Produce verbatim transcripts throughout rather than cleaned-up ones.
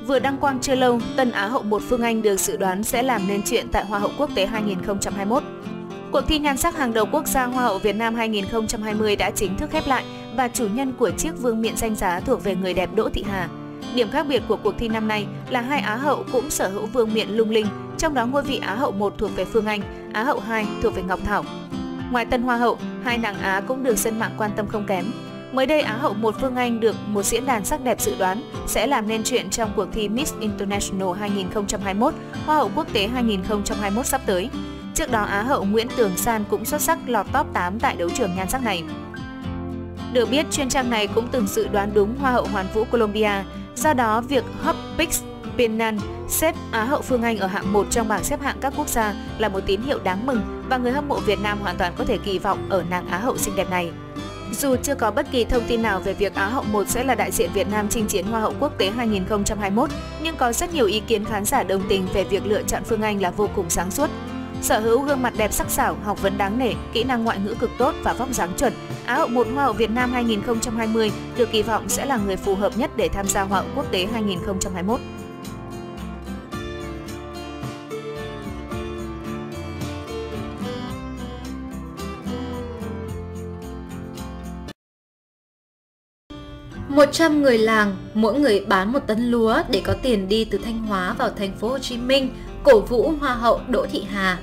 Vừa đăng quang chưa lâu, tân Á hậu một Phương Anh được dự đoán sẽ làm nên chuyện tại Hoa hậu Quốc tế hai nghìn không trăm hai mươi mốt. Cuộc thi nhan sắc hàng đầu quốc gia Hoa hậu Việt Nam hai nghìn không trăm hai mươi đã chính thức khép lại và chủ nhân của chiếc vương miện danh giá thuộc về người đẹp Đỗ Thị Hà. Điểm khác biệt của cuộc thi năm nay là hai Á hậu cũng sở hữu vương miện lung linh, trong đó ngôi vị Á hậu một thuộc về Phương Anh, Á hậu hai thuộc về Ngọc Thảo. Ngoài tân Hoa hậu, hai nàng Á cũng được dân mạng quan tâm không kém. Mới đây, Á hậu một Phương Anh được một diễn đàn sắc đẹp dự đoán sẽ làm nên chuyện trong cuộc thi Miss International hai nghìn không trăm hai mươi mốt, Hoa hậu Quốc tế hai nghìn không trăm hai mươi mốt sắp tới. Trước đó, Á hậu Nguyễn Tường San cũng xuất sắc lọt top tám tại đấu trường nhan sắc này. Được biết, chuyên trang này cũng từng dự đoán đúng Hoa hậu Hoàn vũ Colombia. Do đó, việc Hopix Pennan xếp Á hậu Phương Anh ở hạng một trong bảng xếp hạng các quốc gia là một tín hiệu đáng mừng và người hâm mộ Việt Nam hoàn toàn có thể kỳ vọng ở nàng Á hậu xinh đẹp này. Dù chưa có bất kỳ thông tin nào về việc Á hậu một sẽ là đại diện Việt Nam chinh chiến Hoa hậu Quốc tế hai nghìn không trăm hai mươi mốt, nhưng có rất nhiều ý kiến khán giả đồng tình về việc lựa chọn Phương Anh là vô cùng sáng suốt. Sở hữu gương mặt đẹp sắc sảo, học vấn đáng nể, kỹ năng ngoại ngữ cực tốt và vóc dáng chuẩn, Á hậu một Hoa hậu Việt Nam hai nghìn không trăm hai mươi được kỳ vọng sẽ là người phù hợp nhất để tham gia Hoa hậu Quốc tế hai nghìn không trăm hai mươi mốt. một trăm người làng, mỗi người bán một tấn lúa để có tiền đi từ Thanh Hóa vào thành phố Hồ Chí Minh, cổ vũ Hoa hậu Đỗ Thị Hà.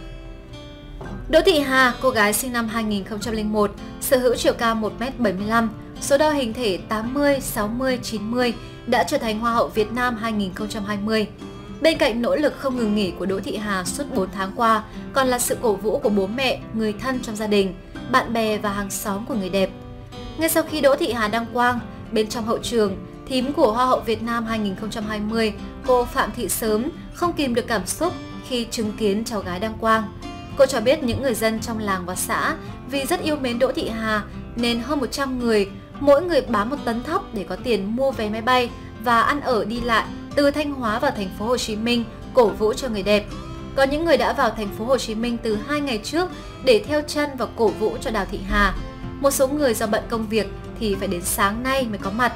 Đỗ Thị Hà, cô gái sinh năm hai nghìn không trăm lẻ một, sở hữu chiều cao một mét bảy mươi lăm, số đo hình thể tám mươi, sáu mươi, chín mươi, đã trở thành Hoa hậu Việt Nam hai nghìn không trăm hai mươi. Bên cạnh nỗ lực không ngừng nghỉ của Đỗ Thị Hà suốt bốn tháng qua, còn là sự cổ vũ của bố mẹ, người thân trong gia đình, bạn bè và hàng xóm của người đẹp. Ngay sau khi Đỗ Thị Hà đăng quang, bên trong hậu trường, thím của Hoa hậu Việt Nam hai nghìn không trăm hai mươi, cô Phạm Thị Sớm không kìm được cảm xúc khi chứng kiến cháu gái đăng quang. Cô cho biết những người dân trong làng và xã vì rất yêu mến Đỗ Thị Hà nên hơn một trăm người, mỗi người bán một tấn thóc để có tiền mua vé máy bay và ăn ở đi lại từ Thanh Hóa vào thành phố Hồ Chí Minh, cổ vũ cho người đẹp. Có những người đã vào thành phố Hồ Chí Minh từ hai ngày trước để theo chân và cổ vũ cho Đào Thị Hà. Một số người do bận công việc thì phải đến sáng nay mới có mặt.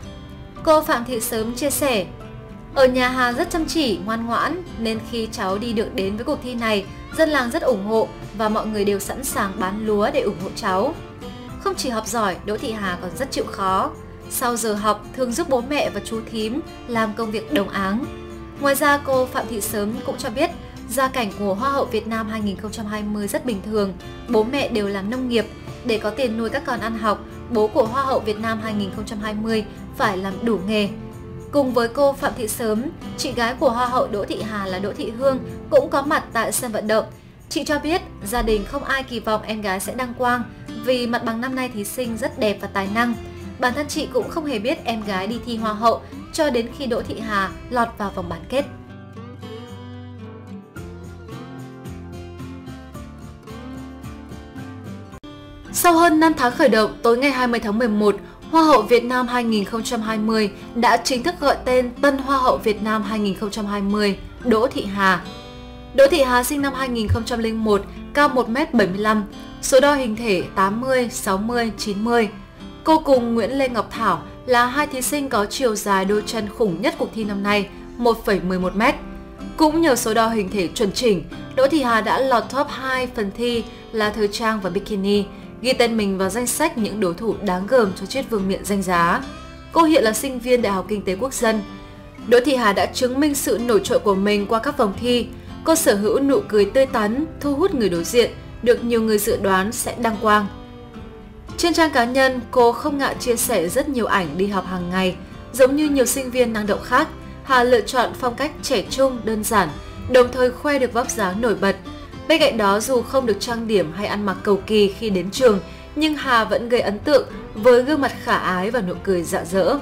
Cô Phạm Thị Sớm chia sẻ, ở nhà Hà rất chăm chỉ, ngoan ngoãn nên khi cháu đi được đến với cuộc thi này, dân làng rất ủng hộ và mọi người đều sẵn sàng bán lúa để ủng hộ cháu. Không chỉ học giỏi, Đỗ Thị Hà còn rất chịu khó. Sau giờ học, thường giúp bố mẹ và chú thím làm công việc đồng áng. Ngoài ra, cô Phạm Thị Sớm cũng cho biết gia cảnh của Hoa hậu Việt Nam hai nghìn không trăm hai mươi rất bình thường. Bố mẹ đều làm nông nghiệp. Để có tiền nuôi các con ăn học, bố của Hoa hậu Việt Nam hai nghìn không trăm hai mươi phải làm đủ nghề. Cùng với cô Phạm Thị Sớm, chị gái của Hoa hậu Đỗ Thị Hà là Đỗ Thị Hương cũng có mặt tại sân vận động. Chị cho biết gia đình không ai kỳ vọng em gái sẽ đăng quang vì mặt bằng năm nay thí sinh rất đẹp và tài năng. Bản thân chị cũng không hề biết em gái đi thi Hoa hậu cho đến khi Đỗ Thị Hà lọt vào vòng bán kết. Sau hơn năm tháng khởi động, tối ngày hai mươi tháng mười một, Hoa hậu Việt Nam hai nghìn không trăm hai mươi đã chính thức gọi tên tân Hoa hậu Việt Nam hai nghìn không trăm hai mươi, Đỗ Thị Hà. Đỗ Thị Hà sinh năm hai nghìn không trăm lẻ một, cao một mét bảy mươi lăm, số đo hình thể tám mươi, sáu mươi, chín mươi. Cô cùng Nguyễn Lê Ngọc Thảo là hai thí sinh có chiều dài đôi chân khủng nhất cuộc thi năm nay, một phẩy mười một mét. Cũng nhờ số đo hình thể chuẩn chỉnh, Đỗ Thị Hà đã lọt top hai phần thi là thời trang và bikini, ghi tên mình vào danh sách những đối thủ đáng gờm cho chiếc vương miện danh giá. Cô hiện là sinh viên Đại học Kinh tế Quốc dân. Đỗ Thị Hà đã chứng minh sự nổi trội của mình qua các vòng thi. Cô sở hữu nụ cười tươi tắn, thu hút người đối diện, được nhiều người dự đoán sẽ đăng quang. Trên trang cá nhân, cô không ngại chia sẻ rất nhiều ảnh đi học hàng ngày. Giống như nhiều sinh viên năng động khác, Hà lựa chọn phong cách trẻ trung, đơn giản, đồng thời khoe được vóc dáng nổi bật. Bên cạnh đó, dù không được trang điểm hay ăn mặc cầu kỳ khi đến trường, nhưng Hà vẫn gây ấn tượng với gương mặt khả ái và nụ cười rạng rỡ.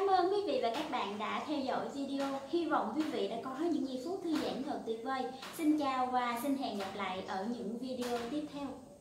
Cảm ơn quý vị và các bạn đã theo dõi video. Hy vọng quý vị đã có những giây phút thư giãn thật tuyệt vời. Xin chào và xin hẹn gặp lại ở những video tiếp theo.